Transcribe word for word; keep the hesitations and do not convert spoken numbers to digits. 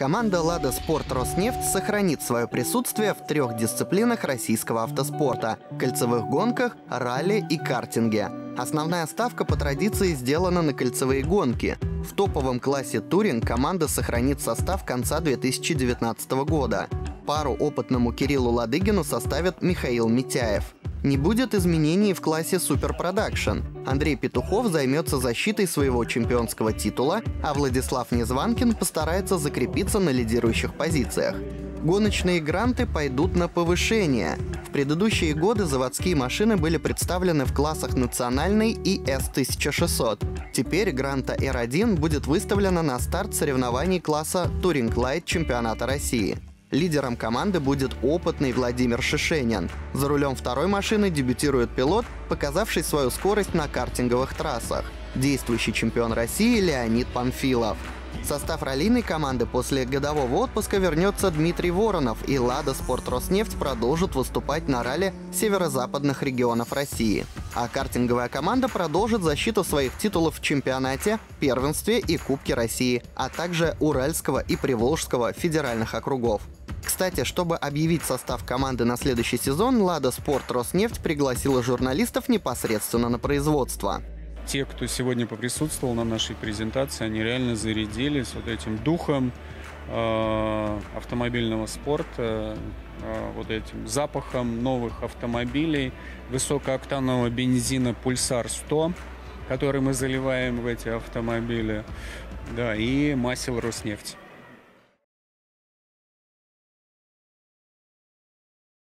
Команда «Лада Спорт Роснефть» сохранит свое присутствие в трех дисциплинах российского автоспорта – кольцевых гонках, ралли и картинге. Основная ставка по традиции сделана на кольцевые гонки. В топовом классе туринг команда сохранит состав конца две тысячи девятнадцатого года. Пару опытному Кириллу Ладыгину составит Михаил Митяев. Не будет изменений в классе Super Production. Андрей Петухов займется защитой своего чемпионского титула, а Владислав Незванкин постарается закрепиться на лидирующих позициях. Гоночные гранты пойдут на повышение. В предыдущие годы заводские машины были представлены в классах национальной и эс тысяча шестьсот. Теперь гранта эр один будет выставлена на старт соревнований класса Touring Light чемпионата России. Лидером команды будет опытный Владимир Шишенин. За рулем второй машины дебютирует пилот, показавший свою скорость на картинговых трассах – действующий чемпион России Леонид Панфилов. В состав раллийной команды после годового отпуска вернется Дмитрий Воронов, и «Лада Спорт Роснефть» продолжит выступать на ралли северо-западных регионов России. А картинговая команда продолжит защиту своих титулов в чемпионате, первенстве и Кубке России, а также Уральского и Приволжского федеральных округов. Кстати, чтобы объявить состав команды на следующий сезон, «Лада Спорт Роснефть» пригласила журналистов непосредственно на производство. Те, кто сегодня поприсутствовал на нашей презентации, они реально зарядились вот этим духом э, автомобильного спорта, э, вот этим запахом новых автомобилей, высокооктанового бензина «Пульсар сто», который мы заливаем в эти автомобили, да, и масел «Роснефть».